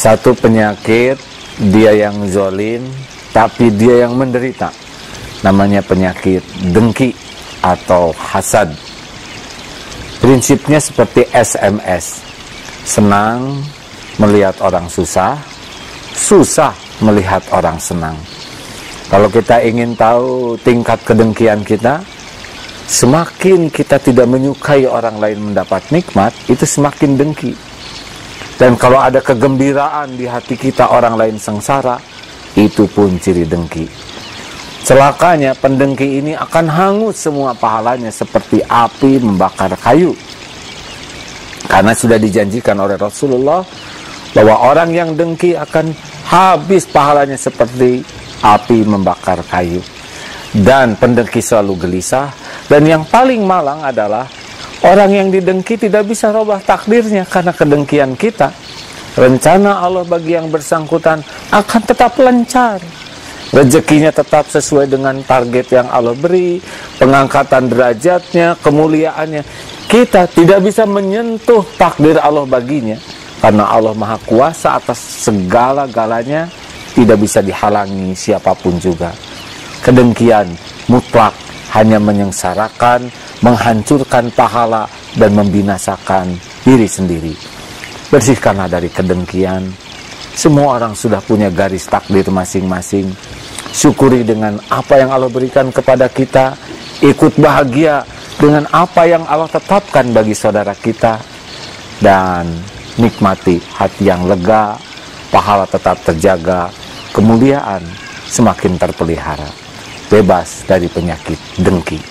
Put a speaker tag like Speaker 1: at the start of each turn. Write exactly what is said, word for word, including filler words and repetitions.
Speaker 1: Satu penyakit, dia yang zolim, tapi dia yang menderita. Namanya penyakit dengki atau hasad. Prinsipnya seperti S M S. Senang melihat orang susah, susah melihat orang senang. Kalau kita ingin tahu tingkat kedengkian kita, semakin kita tidak menyukai orang lain mendapat nikmat, itu semakin dengki. Dan kalau ada kegembiraan di hati kita orang lain sengsara, itu pun ciri dengki. Celakanya pendengki ini akan hangus semua pahalanya seperti api membakar kayu. Karena sudah dijanjikan oleh Rasulullah bahwa orang yang dengki akan habis pahalanya seperti api membakar kayu. Dan pendengki selalu gelisah. Dan yang paling malang adalah orang yang didengki tidak bisa rubah takdirnya karena kedengkian kita. Rencana Allah bagi yang bersangkutan akan tetap lancar. Rezekinya tetap sesuai dengan target yang Allah beri. Pengangkatan derajatnya, kemuliaannya. Kita tidak bisa menyentuh takdir Allah baginya. Karena Allah Maha Kuasa atas segala-galanya, tidak bisa dihalangi siapapun juga. Kedengkian mutlak hanya menyengsarakan, menghancurkan pahala, dan membinasakan diri sendiri. Bersihkanlah dari kedengkian. Semua orang sudah punya garis takdir masing-masing. Syukuri dengan apa yang Allah berikan kepada kita. Ikut bahagia dengan apa yang Allah tetapkan bagi saudara kita. Dan nikmati hati yang lega, pahala tetap terjaga, kemuliaan semakin terpelihara. Bebas dari penyakit dengki.